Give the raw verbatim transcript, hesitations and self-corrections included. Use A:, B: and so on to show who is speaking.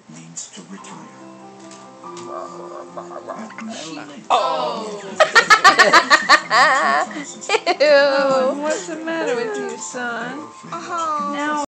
A: it means to retire.
B: Oh!
C: Ew. What's the matter with you, son?
B: Uh-huh.
C: Now